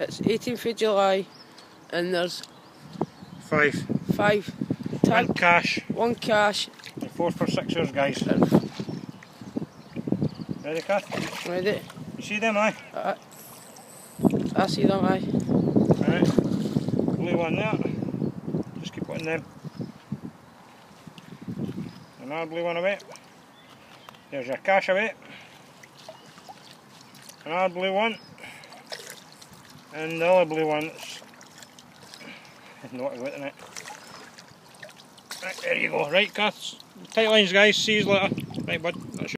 It's 18th of July and there's five tag, one cash, and 4 for 6 years, guys. Ready, Kath? Ready? You see them, aye? I see them, aye. Right, blue one there, just keep putting them. Another blue one away. There's your cash away. Another blue one. And the other blue one that's not out in it. Right, there you go. Right, Kath. Tight lines, guys. See you later. Right, bud.